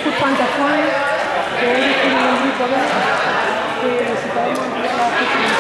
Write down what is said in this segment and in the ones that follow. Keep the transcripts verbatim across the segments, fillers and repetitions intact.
sus pantazones, que hoy tiene un grupo de que si podemos ampliar la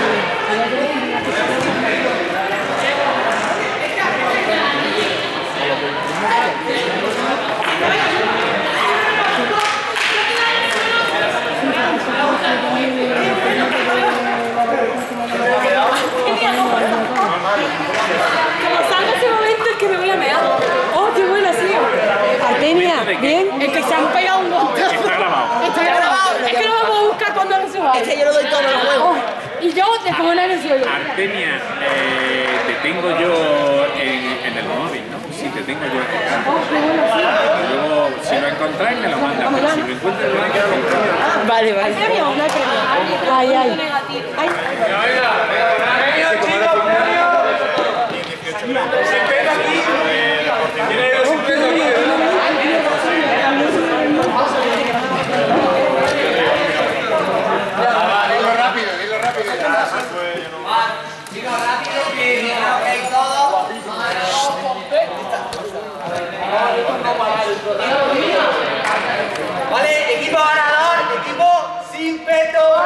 Como salga ese momento es que me voy a mear. Oh, qué buena ha sido. Artemia, ¿bien? Es que se han pegado un montón. Está grabado. Está grabado. Es que lo vamos a buscar cuando lo suba. Es que yo lo doy todo el juego. Oh, y yo te pongo nervioso. Artemia, eh, te tengo yo en, en el móvil, ¿no? Sí, te tengo yo en el móvil. Oh, qué buena ha sido. Luego, si lo encontráis, me lo mandas. Pero si lo encuentras, lo que hacer. Vale, vale. ¿Hay premio? No hay premio. Ay, ay. Ay. Vale, equipo ganador, equipo sin peto.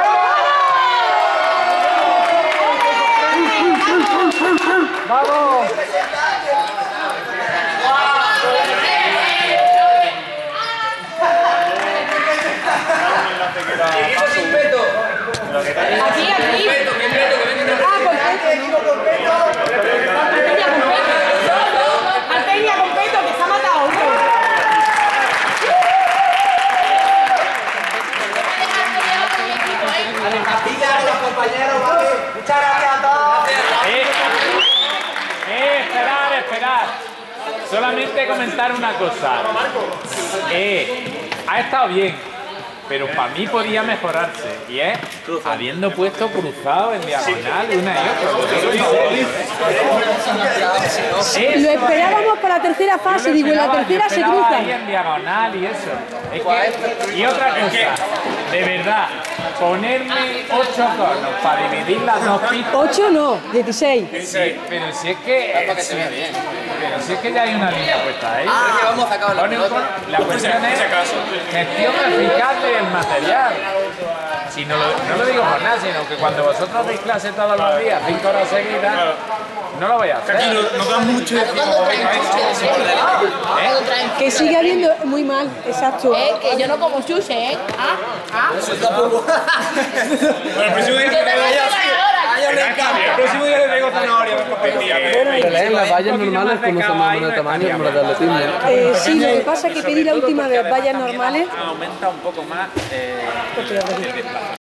¡Vamos! Equipo sin peto. Aquí, aquí. Peto, que peto, que venga. Ah, con peto. Equipo con peto. Artemia con peto. Artemia con peto, que se ha matado uno. Dile a los compañeros, vale. Muchas gracias a todos. Eh, eh, esperar, esperar. Solamente comentar una cosa. Eh, ha estado bien, pero para mí podía mejorarse. Y es habiendo puesto cruzado en diagonal una y otra. Eh, Lo esperábamos para la tercera fase, digo, en la tercera se cruzan. cruzan. En diagonal y eso. Es que, y otra cosa, de verdad, ponerme ocho conos para dividir las dos pistas. Ocho no, dieciséis. Sí, pero si es que. Para que se vea bien. Pero si es que ya hay una línea puesta ahí. Ah, que vamos a sacar la Pone un pelota. cono- La cuestión es gestión eficaz del material. Si no, lo, no lo digo por nada, sino que cuando vosotros deis clase todos los días, cinco horas seguidas, no lo voy a hacer. Aquí nos da mucho y decimos, venga, Que sigue habiendo muy mal, exacto. Eh, que yo no como sushi, ¿eh? Ah, ah. Bueno, el próximo día te traigo ya. El próximo día te traigo zanahoria, ven con pepilla. En las vallas normales, como son más o menos de tamaño, como las de atletismo. Eh, sí, lo que pasa es que pedí la última vez vallas normales. Aumenta un poco más eh, el desplazamiento.